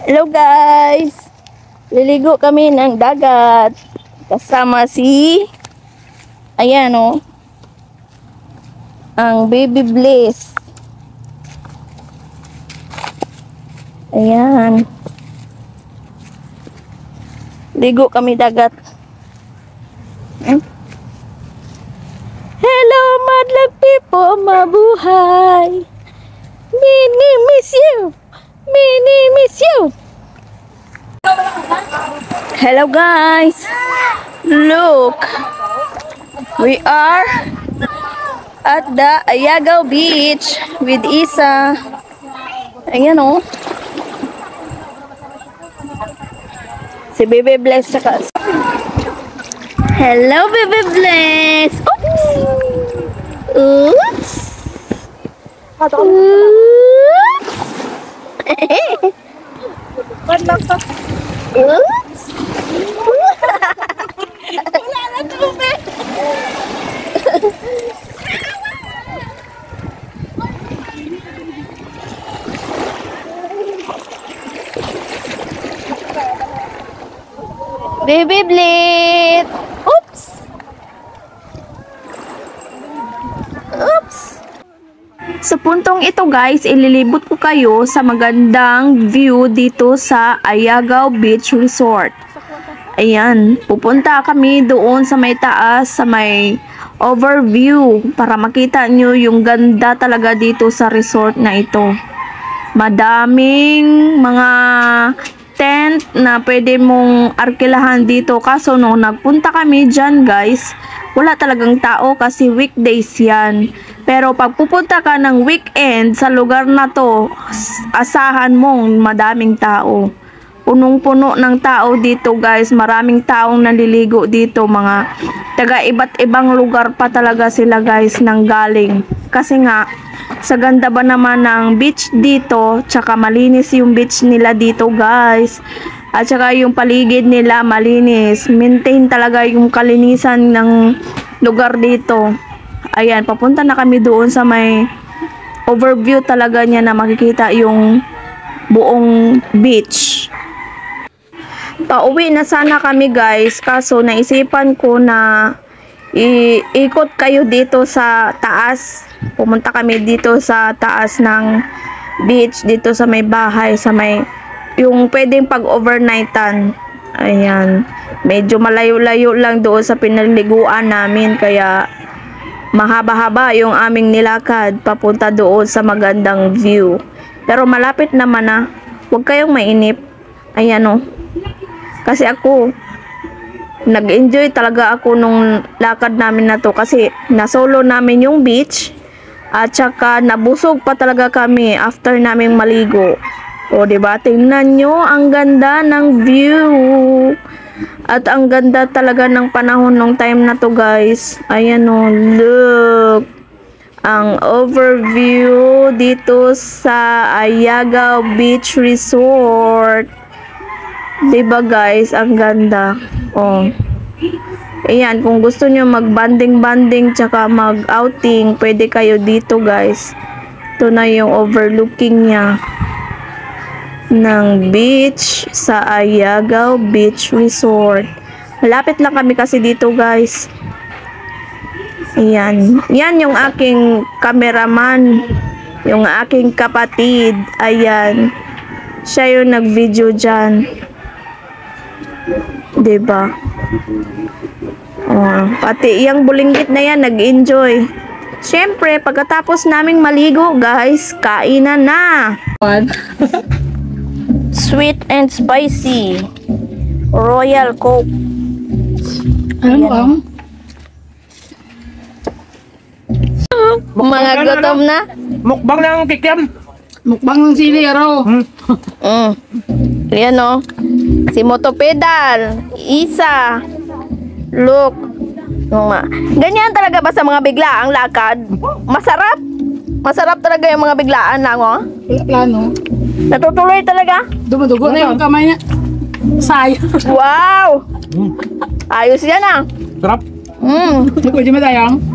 Hello guys! Liligo kami ng dagat. Kasama si... Ayan o. Ang baby Bliss. Ayan. Ligo kami dagat. Hello madlang people, mabuhay. Mini miss you. Mini miss you. Hello guys. Look. We are at the Ayagaw Beach with Isa. Ayan o. Si Baby Bless tsaka. Hello Baby Bless. Oops. Oops. Oops. Wala na tubig. Baby Blitz. Oops. Oops. Sa puntong ito guys, ililibot ko kayo sa magandang view dito sa Ayagaw Beach Resort. Ayan, pupunta kami doon sa may taas, sa may overview para makita nyo yung ganda talaga dito sa resort na ito. Madaming mga tent na pwede mong arkilahan dito. Kaso nung nagpunta kami dyan guys, wala talagang tao kasi weekdays yan. Pero pag pupunta ka ng weekend sa lugar na to, asahan mong madaming tao. Punong-puno ng tao dito guys. Maraming taong naliligo dito. Mga taga iba't ibang lugar pa talaga sila guys nang galing. Kasi nga, sa ganda ba naman ng beach dito, tsaka malinis yung beach nila dito guys. At tsaka yung paligid nila malinis. Maintain talaga yung kalinisan ng lugar dito. Ayan, papunta na kami doon sa may overview talaga niya na makikita yung buong beach. Pauwi na sana kami guys, kaso naisipan ko na iikot kayo dito sa taas. Pumunta kami dito sa taas ng beach, dito sa may bahay, sa may yung pwedeng pag-overnightan. Ayan, medyo malayo-layo lang doon sa pinaliguan namin, kaya mahaba-haba yung aming nilakad papunta doon sa magandang view. Pero malapit naman na. Huwag kayong mainip. Ayan o. Kasi ako, nag-enjoy talaga ako nung lakad namin na to. Kasi nasolo namin yung beach. At saka nabusog pa talaga kami after naming maligo. O diba? Tingnan nyo, ang ganda ng view. At ang ganda talaga ng panahon nung time na to guys. Ayan o, look. Ang overview dito sa Ayagaw Beach Resort. Diba guys, ang ganda. Oh. Ayan, kung gusto nyo mag-banding-banding tsaka mag-outing, pwede kayo dito guys. Ito na yung overlooking niya ng beach sa Ayagaw Beach Resort. Malapit lang kami kasi dito guys. Ayan. Yan yung aking cameraman. Yung aking kapatid. Ayan. Siya yung nag-video dyan. Diba? Oh, pati yung bulinggit na yan nag-enjoy. Siyempre, pagkatapos naming maligo guys, kainan na. Sweet and spicy Royal Coke. Ano? Mga gutom na. Mukbang ng kikiam. Mukbang ng sili, araw. Ayan o. Si Motopedal. Isa. Look. Ganyan talaga ba sa mga biglaang lakad? Masarap. Masarap talaga yung mga biglaan lang o. Plano. Natutuloy talaga. Dumudugo na yung kamay niya. Sayo. Wow. Ayos yan ah. Sarap. Hindi ko di matayang.